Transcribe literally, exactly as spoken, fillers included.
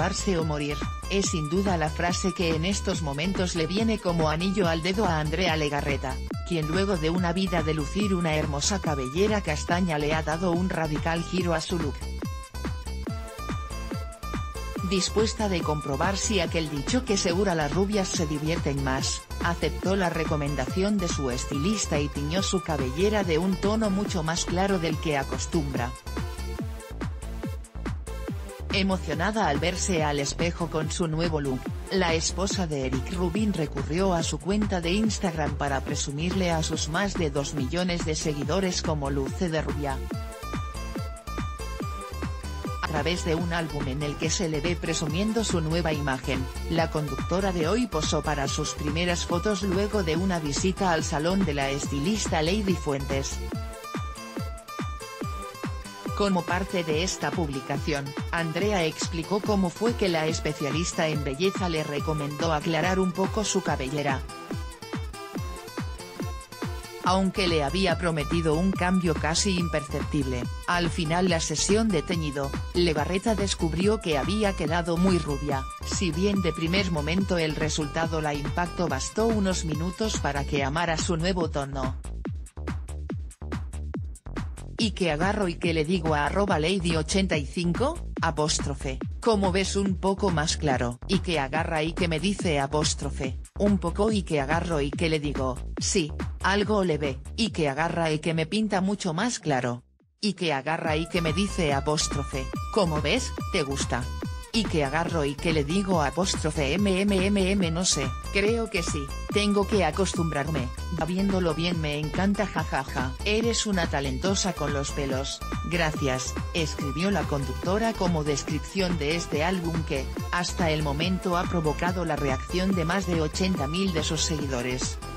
acabarse o morir, es sin duda la frase que en estos momentos le viene como anillo al dedo a Andrea Legarreta, quien luego de una vida de lucir una hermosa cabellera castaña le ha dado un radical giro a su look. Dispuesta de comprobar si aquel dicho que segura las rubias se divierten más, aceptó la recomendación de su estilista y tiñó su cabellera de un tono mucho más claro del que acostumbra. Emocionada al verse al espejo con su nuevo look, la esposa de Eric Rubin recurrió a su cuenta de Instagram para presumirle a sus más de dos millones de seguidores cómo luce de rubia. A través de un álbum en el que se le ve presumiendo su nueva imagen, la conductora de Hoy posó para sus primeras fotos luego de una visita al salón de la estilista Lady Fuentes. Como parte de esta publicación, Andrea explicó cómo fue que la especialista en belleza le recomendó aclarar un poco su cabellera. Aunque le había prometido un cambio casi imperceptible, al final la sesión de teñido, Legarreta descubrió que había quedado muy rubia, si bien de primer momento el resultado la impactó, bastó unos minutos para que amara su nuevo tono. ¿Y qué agarro y qué le digo a arroba lady ochenta y cinco, apóstrofe, como ves un poco más claro? ¿Y qué agarra y qué me dice apóstrofe, un poco y qué agarro y qué le digo, sí, algo le ve, y qué agarra y que me pinta mucho más claro? ¿Y qué agarra y qué me dice apóstrofe, como ves, te gusta? ¿Y qué agarro y qué le digo apóstrofe mmm no sé, creo que sí, tengo que acostumbrarme, va viéndolo bien, me encanta jajaja. Eres una talentosa con los pelos, gracias, escribió la conductora como descripción de este álbum que, hasta el momento ha provocado la reacción de más de ochenta mil de sus seguidores.